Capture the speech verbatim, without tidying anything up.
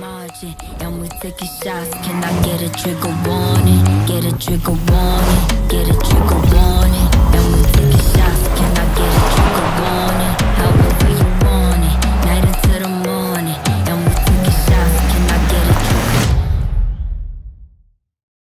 margin, and we taking shots. Can I get a trigger warning? Get a trigger warning. Get a trigger